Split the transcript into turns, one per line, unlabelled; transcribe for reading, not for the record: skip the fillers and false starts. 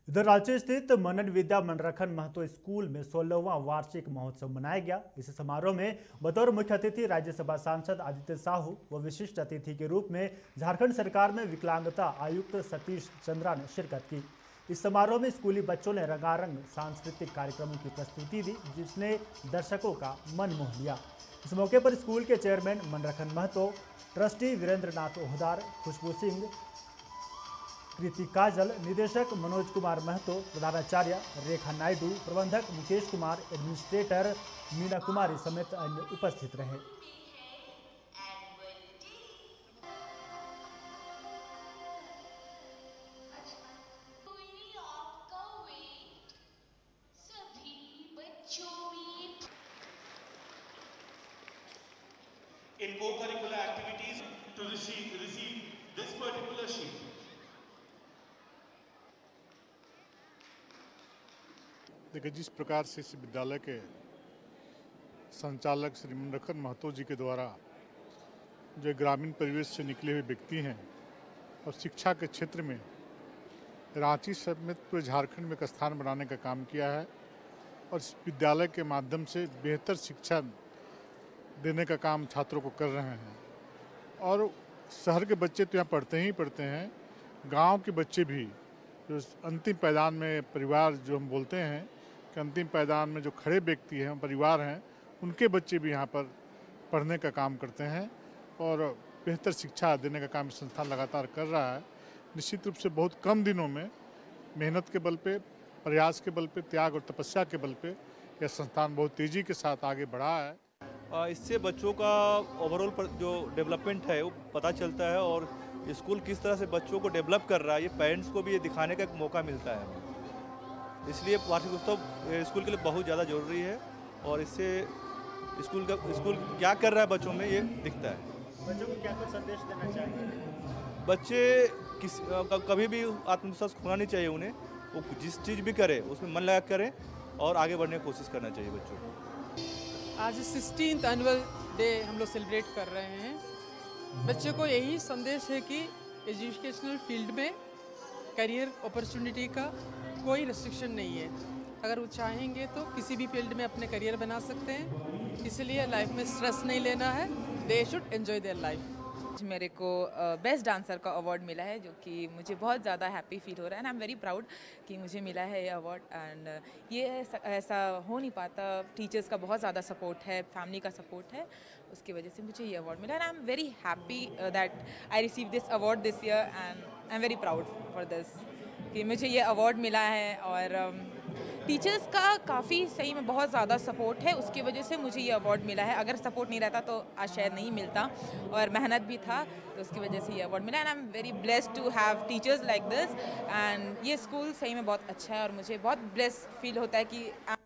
इधर रांची स्थित मनन विद्या मनरखन महतो स्कूल में 16वां वार्षिक महोत्सव मनाया गया। इस समारोह में बतौर मुख्य अतिथि राज्यसभा सांसद आदित्य साहू व विशिष्ट अतिथि के रूप में झारखंड सरकार में विकलांगता आयुक्त सतीश चंद्रा ने शिरकत की। इस समारोह में स्कूली बच्चों ने रंगारंग सांस्कृतिक कार्यक्रमों की प्रस्तुति दी, जिसने दर्शकों का मन मोह लिया। इस मौके पर स्कूल के चेयरमैन मनरखन महतो, ट्रस्टी वीरेंद्र नाथ ओहदार, खुशबू सिंह, कृति काजल, निदेशक मनोज कुमार महतो, प्रधानाचार्य रेखा नायडू, प्रबंधक मुकेश कुमार, एडमिनिस्ट्रेटर मीना कुमारी समेत अन्य उपस्थित रहे।
In co-curricular activities to receive this particular sheet.
देखिए, जिस प्रकार से इस विद्यालय के संचालक श्री मनरखन महतो जी के द्वारा जो ग्रामीण परिवेश से निकले हुए व्यक्ति हैं और शिक्षा के क्षेत्र में रांची समेत पूरे झारखंड में एक स्थान बनाने का काम किया है और इस विद्यालय के माध्यम से बेहतर शिक्षा देने का काम छात्रों को कर रहे हैं। और शहर के बच्चे तो यहाँ पढ़ते ही पढ़ते हैं, गांव के बच्चे भी जो अंतिम पायदान में परिवार जो हम बोलते हैं कि अंतिम पायदान में जो खड़े व्यक्ति हैं, परिवार हैं, उनके बच्चे भी यहाँ पर पढ़ने का काम करते हैं और बेहतर शिक्षा देने का काम संस्थान लगातार कर रहा है। निश्चित रूप से बहुत कम दिनों में मेहनत के बल पे, प्रयास के बल पे, त्याग और तपस्या के बल पे यह संस्थान बहुत तेज़ी के साथ आगे बढ़ा है।
इससे बच्चों का ओवरऑल जो डेवलपमेंट है वो पता चलता है और स्कूल किस तरह से बच्चों को डेवलप कर रहा है, ये पेरेंट्स को भी ये दिखाने का एक मौका मिलता है। इसलिए वार्षिक उत्सव स्कूल के लिए बहुत ज़्यादा ज़रूरी है और इससे स्कूल क्या कर रहा है बच्चों में ये दिखता है।
बच्चों को क्या कुछ संदेश देना चाहिए?
बच्चे कभी भी आत्मविश्वास खोना नहीं चाहिए उन्हें। वो जिस चीज़ भी करे उसमें मन लगा करें और आगे बढ़ने की कोशिश करना चाहिए बच्चों को।
आज 16th एनुअल डे हम लोग सेलिब्रेट कर रहे हैं। बच्चों को यही संदेश है कि एजुकेशनल फील्ड में करियर अपॉर्चुनिटी का कोई रेस्ट्रिक्शन नहीं है। अगर वो चाहेंगे तो किसी भी फील्ड में अपने करियर बना सकते हैं, इसलिए लाइफ में स्ट्रेस नहीं लेना है। They should enjoy their life.
मेरे को बेस्ट डांसर का अवार्ड मिला है, जो कि मुझे बहुत ज़्यादा हैप्पी फील हो रहा है and I am very proud कि मुझे मिला है ये अवार्ड। एंड ये ऐसा हो नहीं पाता, टीचर्स का बहुत ज़्यादा सपोर्ट है, फैमिली का सपोर्ट है, उसकी वजह से मुझे ये अवार्ड मिला and I am very happy that I receive this award this year and I am very proud for this कि मुझे ये अवार्ड मिला है। और टीचर्स का काफ़ी सही में बहुत ज़्यादा सपोर्ट है, उसकी वजह से मुझे ये अवार्ड मिला है। अगर सपोर्ट नहीं रहता तो आज शायद नहीं मिलता, और मेहनत भी था तो उसकी वजह से ये अवार्ड मिला and I am very blessed to have teachers like this. And ये स्कूल सही में बहुत अच्छा है और मुझे बहुत ब्लेस्ड फील होता है कि